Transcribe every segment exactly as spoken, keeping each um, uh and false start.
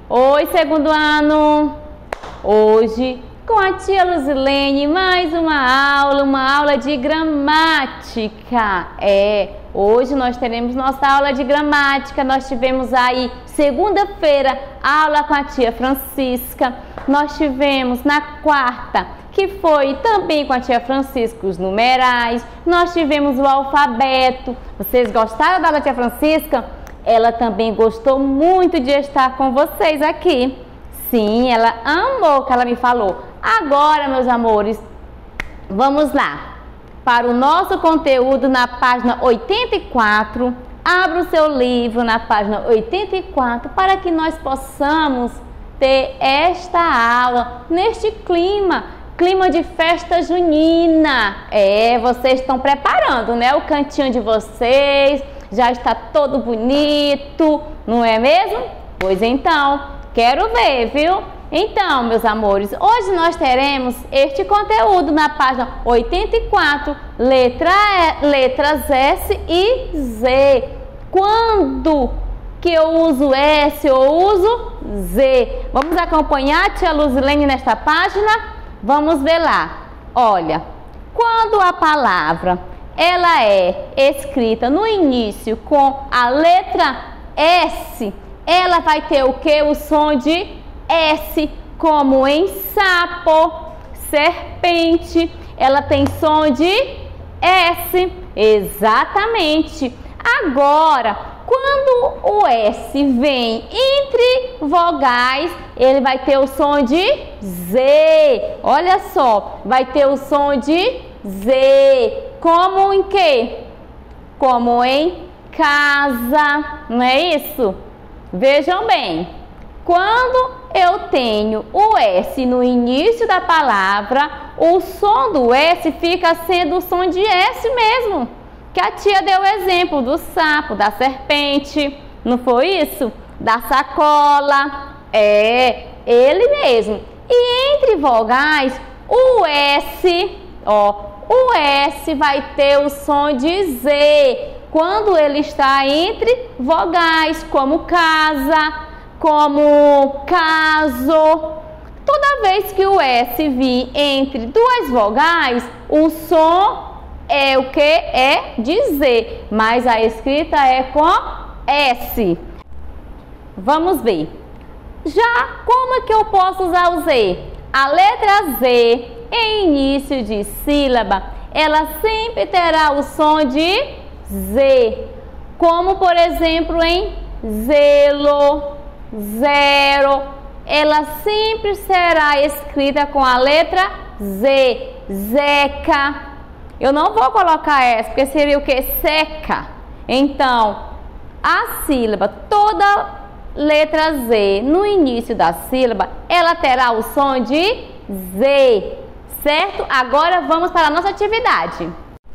Oi, segundo ano! Hoje, com a tia Luzilene, mais uma aula, uma aula de gramática. É, hoje nós teremos nossa aula de gramática. Nós tivemos aí, segunda-feira, aula com a tia Francisca. Nós tivemos na quarta, que foi também com a tia Francisca, os numerais. Nós tivemos o alfabeto. Vocês gostaram da aula da tia Francisca? Ela também gostou muito de estar com vocês aqui. Sim, ela amou o que ela me falou. Agora, meus amores, vamos lá para o nosso conteúdo na página oitenta e quatro. Abra o seu livro na página oitenta e quatro para que nós possamos ter esta aula neste clima, clima de festa junina. É, vocês estão preparando, né? O cantinho de vocês já está todo bonito, não é mesmo? Pois então, quero ver, viu? Então, meus amores, hoje nós teremos este conteúdo na página oitenta e quatro, letra e, letras S e Z. Quando que eu uso S, eu uso Z? Vamos acompanhar a tia Luzilene nesta página? Vamos ver lá. Olha, quando a palavra ela é escrita no início com a letra S, ela vai ter o que? O som de S, como em sapo, serpente, ela tem som de S, exatamente. Agora, quando o S vem entre vogais, ele vai ter o som de Z, olha só, vai ter o som de Z, como em quê? Como em casa, não é isso? Vejam bem, quando eu tenho o S no início da palavra, o som do S fica sendo o som de S mesmo, que a tia deu o exemplo do sapo, da serpente, não foi isso? Da sacola, é, ele mesmo. E entre vogais, o S, ó, o S vai ter o som de Z quando ele está entre vogais, como casa, como caso. Toda vez que o S vir entre duas vogais, o som é o que? É de Z, mas a escrita é com S. Vamos ver. Já como é que eu posso usar o Z? A letra Z em início de sílaba, ela sempre terá o som de Z, como por exemplo em zelo, zero, ela sempre será escrita com a letra Z, zeca. Eu não vou colocar essa, porque seria o que? Seca. Então, a sílaba, toda letra Z no início da sílaba, ela terá o som de Z. Certo? Agora vamos para a nossa atividade.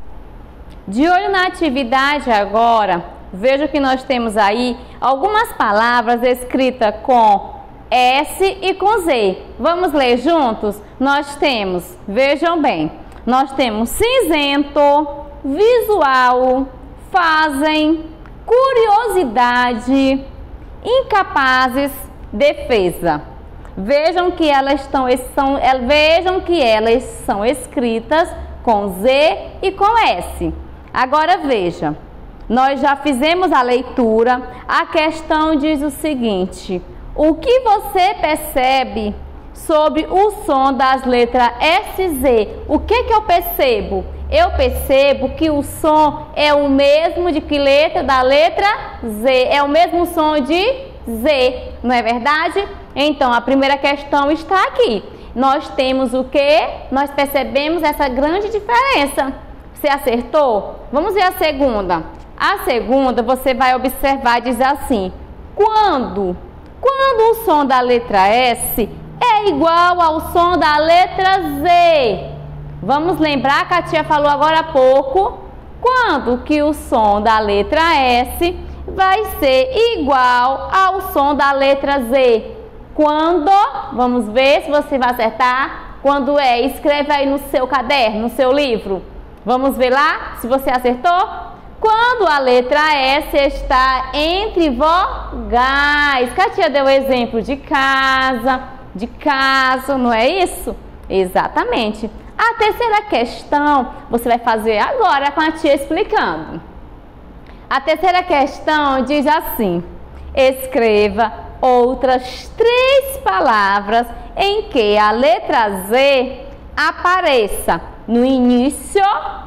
De olho na atividade agora, veja que nós temos aí algumas palavras escritas com S e com Z. Vamos ler juntos? Nós temos, vejam bem, nós temos cinzento, visual, fazem, curiosidade, incapazes, defesa. Vejam que elas estão, são, vejam que elas são escritas com Z e com S. Agora veja, nós já fizemos a leitura, a questão diz o seguinte: o que você percebe sobre o som das letras S e Z? O que que eu percebo? Eu percebo que o som é o mesmo de que letra? Da letra Z, é o mesmo som de Z, não é verdade? Então, a primeira questão está aqui. Nós temos o que? Nós percebemos essa grande diferença. Você acertou? Vamos ver a segunda. A segunda, você vai observar, diz assim: quando? Quando o som da letra S é igual ao som da letra Z. Vamos lembrar que a tia falou agora há pouco. Quando que o som da letra S vai ser igual ao som da letra Z? Quando, vamos ver se você vai acertar. Quando é? Escreve aí no seu caderno, no seu livro. Vamos ver lá se você acertou? quando a letra S está entre vogais. Katia deu o exemplo de casa, de caso, não é isso? Exatamente. A terceira questão você vai fazer agora com a tia explicando. A terceira questão diz assim: escreva outras três palavras em que a letra Z apareça no início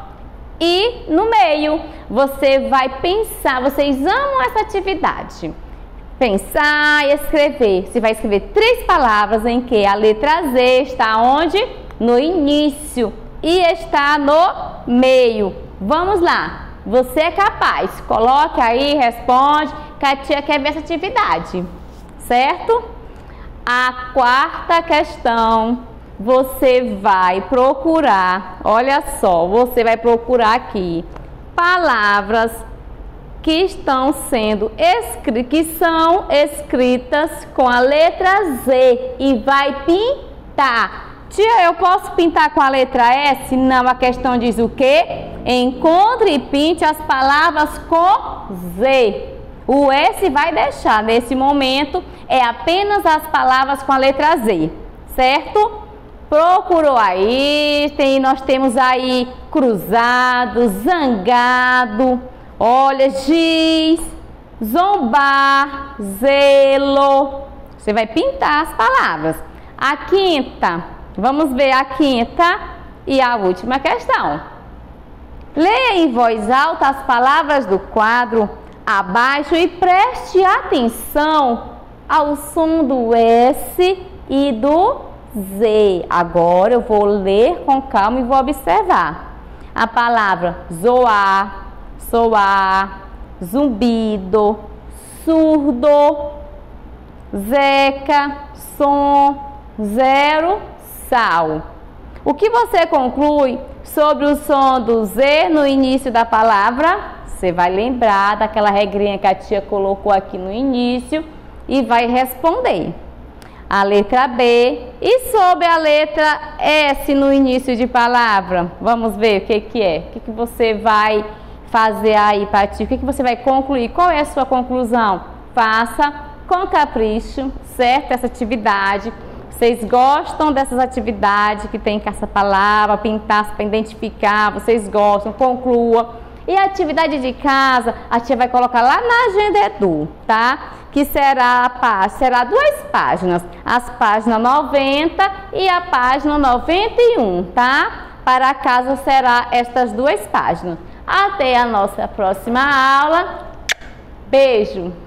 e no meio. Você vai pensar, vocês amam essa atividade. Pensar e escrever. Você vai escrever três palavras em que a letra Z está onde? No início e está no meio. Vamos lá. Você é capaz. Coloque aí, responde, que a tia quer ver essa atividade. Certo? A quarta questão, você vai procurar, olha só, você vai procurar aqui palavras que estão sendo escritas, que são escritas com a letra Z e vai pintar. Tia, eu posso pintar com a letra S? Não, a questão diz o quê? Encontre e pinte as palavras com Z. O S vai deixar, nesse momento, é apenas as palavras com a letra Z, certo? Procurou aí, tem, nós temos aí cruzado, zangado, olha, giz, zombar, zelo. Você vai pintar as palavras. A quinta, vamos ver a quinta e a última questão. Leia em voz alta as palavras do quadro abaixo e preste atenção ao som do S e do Z. Agora eu vou ler com calma e vou observar. A palavra zoar, soar, zumbido, surdo, zeca, som, zero, sal. O que você conclui sobre o som do Z no início da palavra? Você vai lembrar daquela regrinha que a tia colocou aqui no início e vai responder. A letra B. E sobre a letra S no início de palavra? Vamos ver o que, que é. O que, que você vai fazer aí, Pati? O que, que você vai concluir? Qual é a sua conclusão? Faça com capricho, certo? Essa atividade. Vocês gostam dessas atividades que tem com essa palavra, pintar para identificar, vocês gostam, conclua. E a atividade de casa, a tia vai colocar lá na Agenda Edu, tá? Que será a página, será duas páginas, as páginas noventa e a página noventa e um, tá? Para casa será estas duas páginas. Até a nossa próxima aula. Beijo!